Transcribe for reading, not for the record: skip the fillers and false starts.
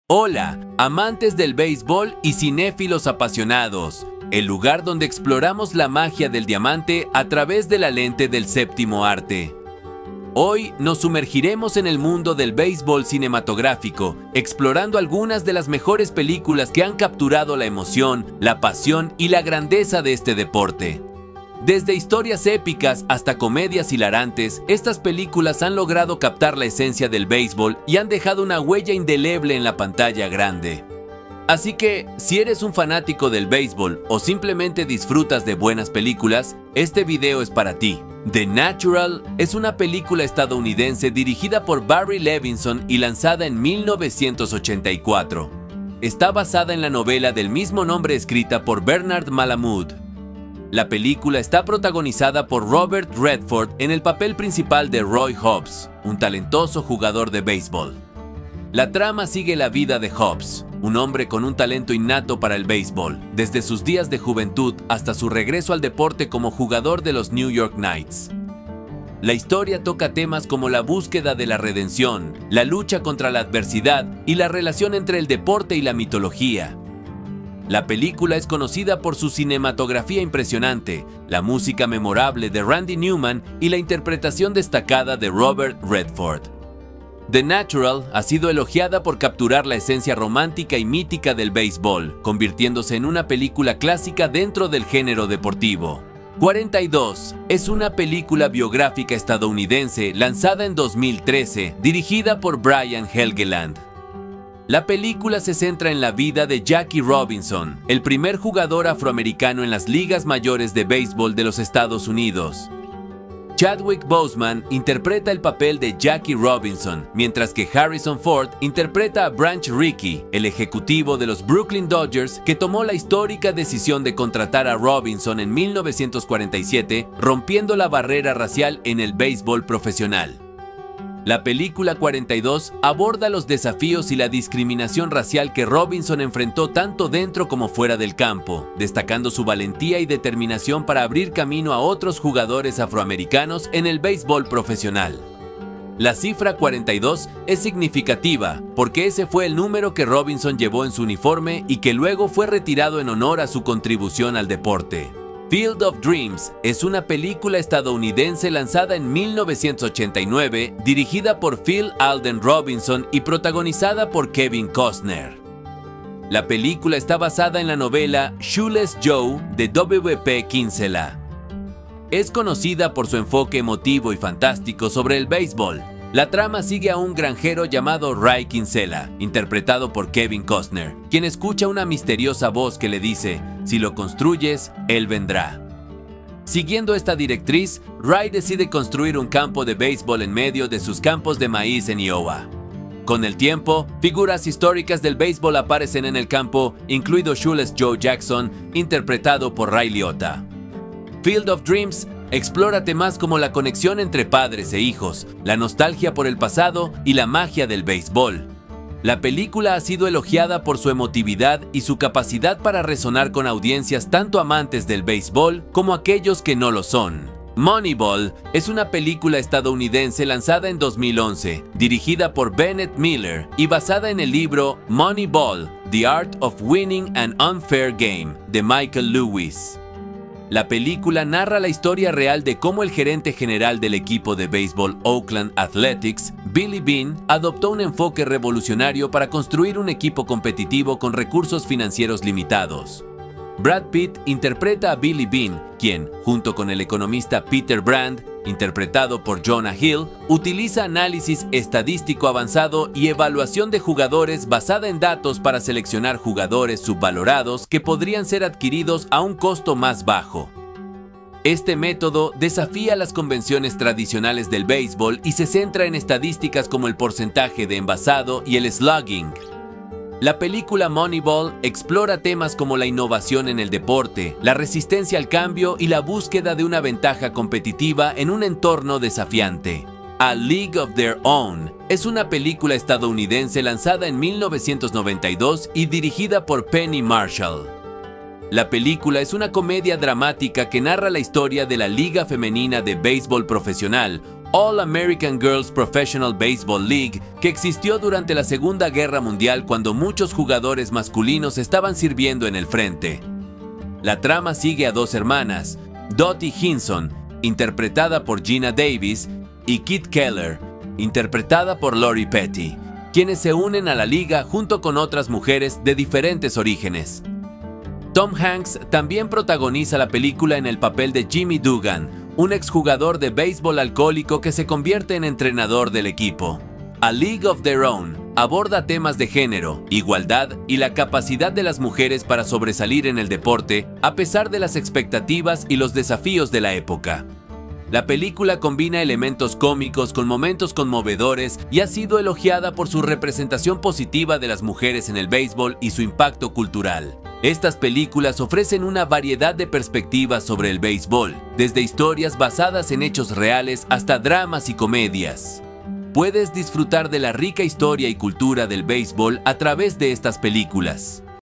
Hola, amantes del béisbol y cinéfilos apasionados, el lugar donde exploramos la magia del diamante a través de la lente del séptimo arte. Hoy nos sumergiremos en el mundo del béisbol cinematográfico, explorando algunas de las mejores películas que han capturado la emoción, la pasión y la grandeza de este deporte. Desde historias épicas hasta comedias hilarantes, estas películas han logrado captar la esencia del béisbol y han dejado una huella indeleble en la pantalla grande. Así que, si eres un fanático del béisbol o simplemente disfrutas de buenas películas, este video es para ti. The Natural es una película estadounidense dirigida por Barry Levinson y lanzada en 1984. Está basada en la novela del mismo nombre escrita por Bernard Malamud. La película está protagonizada por Robert Redford en el papel principal de Roy Hobbs, un talentoso jugador de béisbol. La trama sigue la vida de Hobbs, un hombre con un talento innato para el béisbol, desde sus días de juventud hasta su regreso al deporte como jugador de los New York Knights. La historia toca temas como la búsqueda de la redención, la lucha contra la adversidad y la relación entre el deporte y la mitología. La película es conocida por su cinematografía impresionante, la música memorable de Randy Newman y la interpretación destacada de Robert Redford. The Natural ha sido elogiada por capturar la esencia romántica y mítica del béisbol, convirtiéndose en una película clásica dentro del género deportivo. 42 es una película biográfica estadounidense lanzada en 2013, dirigida por Brian Helgeland. La película se centra en la vida de Jackie Robinson, el primer jugador afroamericano en las ligas mayores de béisbol de los Estados Unidos. Chadwick Boseman interpreta el papel de Jackie Robinson, mientras que Harrison Ford interpreta a Branch Rickey, el ejecutivo de los Brooklyn Dodgers que tomó la histórica decisión de contratar a Robinson en 1947, rompiendo la barrera racial en el béisbol profesional. La película 42 aborda los desafíos y la discriminación racial que Robinson enfrentó tanto dentro como fuera del campo, destacando su valentía y determinación para abrir camino a otros jugadores afroamericanos en el béisbol profesional. La cifra 42 es significativa porque ese fue el número que Robinson llevó en su uniforme y que luego fue retirado en honor a su contribución al deporte. Field of Dreams es una película estadounidense lanzada en 1989, dirigida por Phil Alden Robinson y protagonizada por Kevin Costner. La película está basada en la novela Shoeless Joe de W.P. Kinsella. Es conocida por su enfoque emotivo y fantástico sobre el béisbol. La trama sigue a un granjero llamado Ray Kinsella, interpretado por Kevin Costner, quien escucha una misteriosa voz que le dice: "Si lo construyes, él vendrá". Siguiendo esta directriz, Ray decide construir un campo de béisbol en medio de sus campos de maíz en Iowa. Con el tiempo, figuras históricas del béisbol aparecen en el campo, incluido Shoeless Joe Jackson, interpretado por Ray Liotta. Field of Dreams explora temas como la conexión entre padres e hijos, la nostalgia por el pasado y la magia del béisbol. La película ha sido elogiada por su emotividad y su capacidad para resonar con audiencias tanto amantes del béisbol como aquellos que no lo son. Moneyball es una película estadounidense lanzada en 2011, dirigida por Bennett Miller y basada en el libro Moneyball: The Art of Winning an Unfair Game de Michael Lewis. La película narra la historia real de cómo el gerente general del equipo de béisbol Oakland Athletics, Billy Beane, adoptó un enfoque revolucionario para construir un equipo competitivo con recursos financieros limitados. Brad Pitt interpreta a Billy Beane, quien, junto con el economista Peter Brand, interpretado por Jonah Hill, utiliza análisis estadístico avanzado y evaluación de jugadores basada en datos para seleccionar jugadores subvalorados que podrían ser adquiridos a un costo más bajo. Este método desafía las convenciones tradicionales del béisbol y se centra en estadísticas como el porcentaje de envasado y el slugging. La película Moneyball explora temas como la innovación en el deporte, la resistencia al cambio y la búsqueda de una ventaja competitiva en un entorno desafiante. A League of Their Own es una película estadounidense lanzada en 1992 y dirigida por Penny Marshall. La película es una comedia dramática que narra la historia de la Liga Femenina de Béisbol Profesional, All American Girls Professional Baseball League, que existió durante la Segunda Guerra Mundial cuando muchos jugadores masculinos estaban sirviendo en el frente. La trama sigue a dos hermanas, Dottie Hinson, interpretada por Gina Davis, y Kit Keller, interpretada por Lori Petty, quienes se unen a la liga junto con otras mujeres de diferentes orígenes. Tom Hanks también protagoniza la película en el papel de Jimmy Dugan, un exjugador de béisbol alcohólico que se convierte en entrenador del equipo. A League of Their Own aborda temas de género, igualdad y la capacidad de las mujeres para sobresalir en el deporte a pesar de las expectativas y los desafíos de la época. La película combina elementos cómicos con momentos conmovedores y ha sido elogiada por su representación positiva de las mujeres en el béisbol y su impacto cultural. Estas películas ofrecen una variedad de perspectivas sobre el béisbol, desde historias basadas en hechos reales hasta dramas y comedias. Puedes disfrutar de la rica historia y cultura del béisbol a través de estas películas.